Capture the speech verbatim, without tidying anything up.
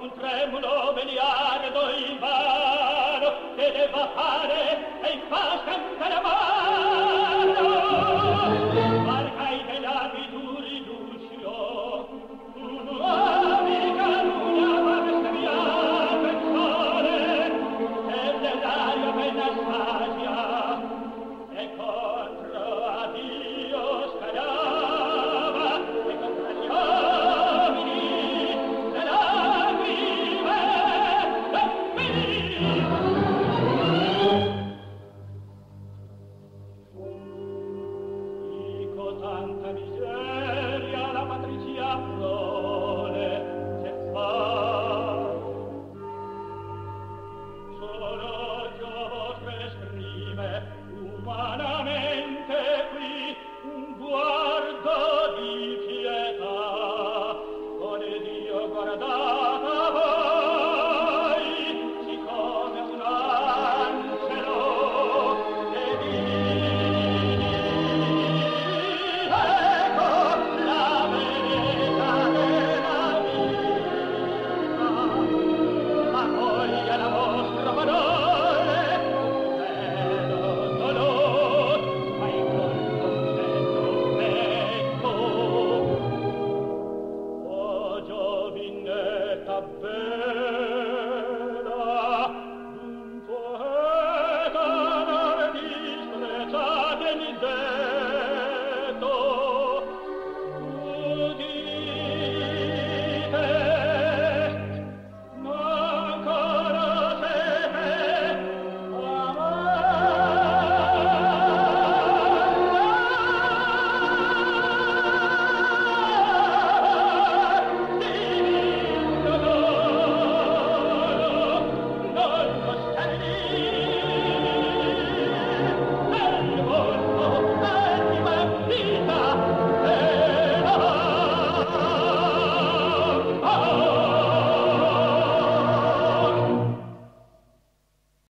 tremulo miliardo invano che debba fare e in fa scantare mano marcai degli abituri Lucio amica luna ma bestemia pensare e dell'aria bella stagia e contro a Dio scagliava e contro gli uomini le lacrime dico tanta miseria la patrizia prole se fa solo Dio vostre esprime umana